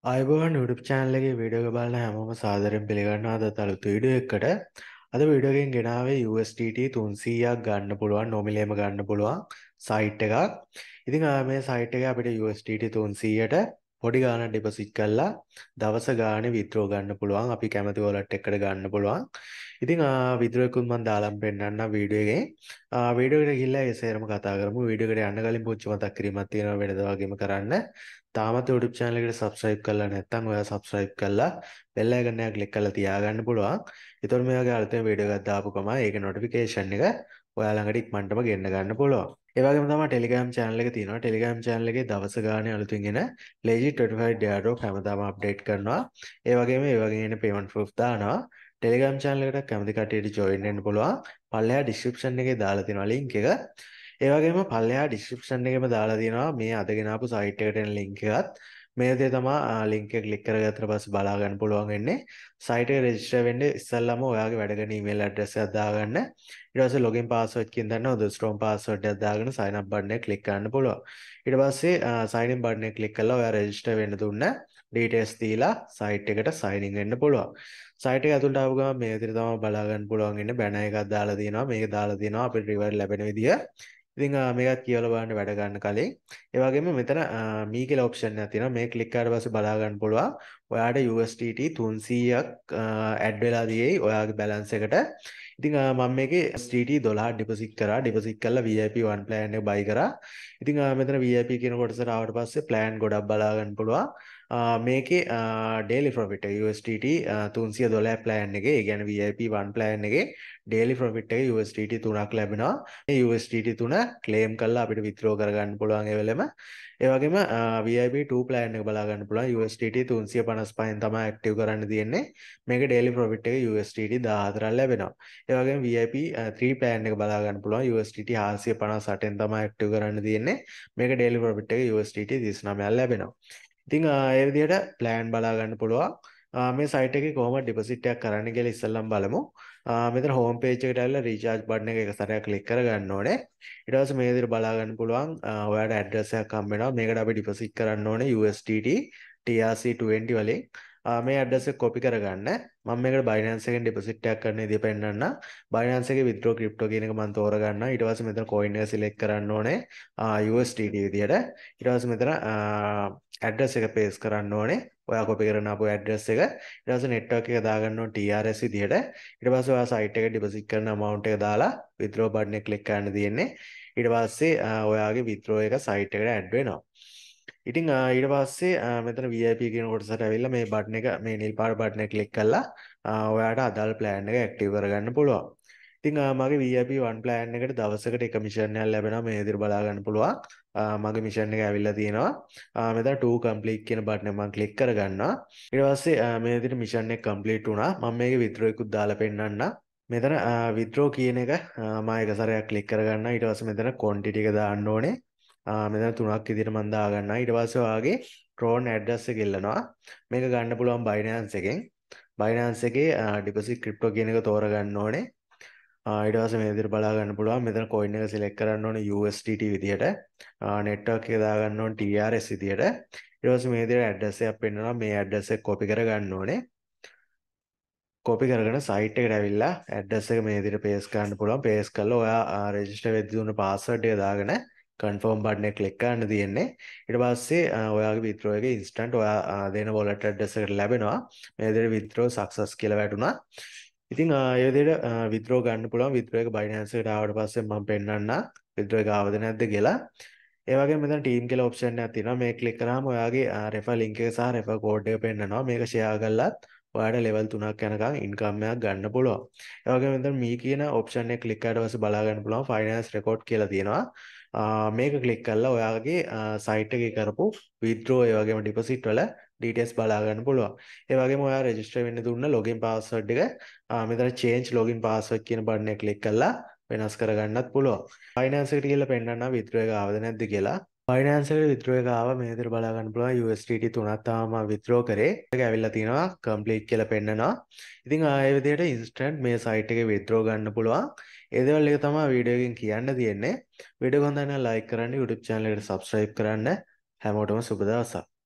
අයිබෝන් YouTube channel එකේ video එක බලන හැමෝම සාදරයෙන් පිළිගන්නවා. අදත් අලුත් වීඩියෝ එකකට. අද වීඩියෝ එකෙන් ගෙනාවේ USDT 300ක් ගන්න පුළුවන් නොමිලේම ගන්න පුළුවන් සයිට් එකක්. ඉතින් මේ සයිට් එකේ අපිට USDT 300ට පොඩි ගාණක් ඩිපොසිට් කරලා දවස ගානේ withdraw ගන්න පුළුවන්. අපි කැමති wallet එකකට ගන්න පුළුවන්. ඉතින් withdraw එකකුත් මම දාලා පෙන්නන්නම් වීඩියෝ එකේ. වීඩියෝ එකට ගිහිල්ලා ඒ සේරම කතා කරමු. වීඩියෝ එකට යන්න කලින් පුංචි මතක් කිරීමක් තියෙනවා වෙනදා වගේම කරන්න. තාමත් YouTube channel එකට subscribe කරලා නැත්නම් ඔයා subscribe කරලා bell icon එක click කරලා තියාගන්න පුළුවන්. ඒතකොට මේ වගේ අලුතෙන් වීඩියෝ එකක් දාපු ගමන් ඒකේ notification එක ඔයා ළඟට ඉක්මනටම ගෙන්න ගන්න පුළුවන්. ඒ වගේම තමයි Telegram channel එක තියෙනවා. Telegram channel එකේ දවස ගානේ අලුතින් එන legit 25 airdrop හැමදාම update කරනවා. ඒ වගේම එන payment proof දානවා. Telegram channel එකට කැමති කට්ටියට join වෙන්න පුළුවන්. පල්ලෙහා description එකේ දාලා තියෙනවා link එක. ඒ වගේම පල්ලෙහා description එකේම දාලා තියෙනවා මේ අදගෙන ආපු site එකට එන link එකත්. මේ විදිහේ තමයි link එක click කරගත්තට පස්සේ බලා ගන්න පුළුවන් වෙන්නේ. site එක register වෙන්න ඉස්සෙල්ලාම ඔයාගේ වැඩ කරන email address එකක් දාගන්න. ඊට පස්සේ login password කියන දන්න ඔද strong password එකක් දාගෙන sign up button එක click කරන්න පුළුවන්. ඊට පස්සේ sign in button එක click කරලා ඔයා register වෙන්න දුන්න details දීලා site එකට sign in වෙන්න පුළුවන්. site එක ඇතුළට ආව ගමන් මේ විදිහට තමයි බලා ගන්න පුළුවන් ඉන්නේ banner එකක් දාලා තියෙනවා. මේක දාලා තියෙනවා අපිට reward ලැබෙන විදිය. ඉතින් මේකත් කියවලා බලන්න වැඩ ගන්න කලින් ඒ වගේම මෙතන මී කියලා ඔප්ෂන් එකක් තියෙනවා මේ ක්ලික් කරලා පස්සේ බලා ගන්න පුළුවන් ඔයාට USDT 300ක් ඇඩ් වෙලා තියෙයි ඔයාගේ බැලන්ස් එකට. ඉතින් මම මේකේ USDT 12 ඩිපොසිට් කරා ඩිපොසිට් කරලා VIP 1 plan එක buy කරා. ඉතින් මෙතන VIP කියන කොටසට ආවට පස්සේ plan ගොඩක් බලා ගන්න පුළුවන්. මේකේ daily profit එක USDT 312 plan එකේ ඒ කියන්නේ VIP 1 plan එකේ daily profit එක USDT 3ක් ලැබෙනවා. මේ USDT 3 claim කරලා අපිට withdraw කරගන්න පුළුවන් ඒ වෙලෙම. ඒ වගේම VIP 2 plan එක බලා ගන්න පුළුවන් USDT 355න් තමයි active කරන්න තියෙන්නේ. මේක daily profit එක USDT 14ක් ලැබෙනවා. ඒ වගේම VIP 3 plan එක බලා ගන්න පුළුවන් USDT 458න් තමයි active කරන්න තියෙන්නේ. මේක daily profit එක USDT 39ක් ලැබෙනවා. ඉතින් ඒ විදිහට plan බලා ගන්න පුළුවන්. මේ site එකේ කොහොමද deposit එකක් කරන්න කියලා ඉස්සෙල්ලම බලමු. මෙතන home page එකට ඇවිල්ලා recharge button එක සැරයක් click කරගන්න ඕනේ. ඊට පස්සේ මේ විදිහට බලා ගන්න පුළුවන් ඔයාලට address එකක් හම්බ වෙනවා. මේකට අපි deposit කරන්න ඕනේ USDT TRC20 වලින්. මේ address එක copy කරගන්න. මම මේකට Binance එකෙන් deposit එකක් කරන්න ඉදිරිය පෙන්නන්න. Binance එකේ withdraw crypto කියන එක මම තෝරගන්නවා. ඊට පස්සේ මෙතන coin එක select කරන්න ඕනේ USDT විදියට. ඊට පස්සේ මෙතන address එක paste කරන්න ඕනේ. ඔයා copy කරන අපේ address එක. ඊට පස්සේ network එක දාගන්න ඕනේ TRS විදියට. ඊට පස්සේ ඔයා site එකට deposit කරන amount එක දාලා withdraw button එක click කරන්න තියෙන්නේ. ඊට පස්සේ ඔයාගේ withdraw එක site එකට add වෙනවා. ඉතින් ඊට පස්සේ මෙතන VIP කියන කොටසට ඇවිල්ලා මේ බටන් එක මේ නිල් පාට බටන් එක ක්ලික් කරලා ඔයාට අදාළ plan එක ඇක්ටිව් කරගන්න පුළුවන්. ඉතින් මගේ VIP 1 plan එකට දවසකට එක mission එකක් ලැබෙනවා මේ විදිහට බලා ගන්න පුළුවන්. මගේ mission එක ඇවිල්ලා තියෙනවා. මෙතන to complete කියන බටන් එක මම ක්ලික් කරගන්නවා. ඊට පස්සේ මේ විදිහට mission එක complete වුණා. මම මේකේ withdraw එකකුත් දාලා පෙන්නන්නම්. මෙතන withdraw කියන එක මම එක සැරයක් ක්ලික් කරගන්නවා. ඊට පස්සේ මෙතන quantity එක දාන්න ඕනේ. මෙතන තුනක් විදිහට මම දාගන්නවා. ඊට පස්සේ ඔයාගේ Tron address එක ඉල්ලනවා. මේක ගන්න පුළුවන් Binance එකෙන්. Binance එකේ deposit crypto කියන එක තෝරගන්න ඕනේ. ඊට පස්සේ මේ විදිහට බලා ගන්න පුළුවන්. මෙතන coin එක select කරන්න ඕනේ USDT විදිහට. network එක දාගන්න ඕනේ TRS විදිහට. ඊට පස්සේ මේ විදිහට address එකක් පෙන්නනවා. මේ address එක copy කරගන්න ඕනේ. copy කරගෙන site එකට ඇවිල්ලා address එක මේ විදිහට paste කරන්න පුළුවන්. paste කරලා ඔයා register වෙද්දී දුන්න password එක දාගෙන confirm button එක click කරන්න තියෙන්නේ. ඊට පස්සේ ඔයාගේ withdraw එක instant ඔයා දෙන wallet address එකට ලැබෙනවා. මේ විදිහට withdraw success කියලා වැටුණා. ඉතින් ඒ විදිහට withdraw ගන්න පුළුවන්. withdraw එක Binance එකට ආවට පස්සේ මම පෙන්නන්නම් withdraw එක ආවද නැද්ද කියලා. ඒ වගේම මෙතන team කියලා option එකක් තියෙනවා. මේක click කරාම ඔයාගේ refer link එක සහ refer code එක පෙන්නනවා. මේක share කළාත් ඔයාලට level 3ක් යනකම් income එකක් ගන්න පුළුවන්. ඒ වගේම මෙතන මේ කියන option එක click කරලා පස්සේ බලා ගන්න පුළුවන් finance record කියලා තියෙනවා. මේක click කරලා ඔයාගේ site එකේ කරපු withdraw ඒ වගේම deposit වල details බලා ගන්න පුළුවන්. ඒ වගේම ඔයා register වෙන්න දුන්න login password එක මෙතන change login password කියන button එක click කරලා වෙනස් කරගන්නත් පුළුවන්. Binance එකට ගිහලා පෙන්නන්න withdraw එක ආවද නැද්ද කියලා. Binance එකට withdraw එක ආවා මේ විදිහට බලා ගන්න පුළුවන් USDT 3ක් තාම withdraw කරේ. ඒක ඇවිල්ලා තියෙනවා complete කියලා පෙන්නනවා. ඉතින් ආයෙ විදිහට instant මේ site එකේ withdraw ගන්න පුළුවන්. ඒ දේවල් එක තමයි වීඩියෝ එකෙන් කියන්න තියෙන්නේ. වීඩියෝ එක හොඳ නම් like කරන්න, YouTube channel එකට subscribe කරන්න. හැමෝටම සුබ දවසක්.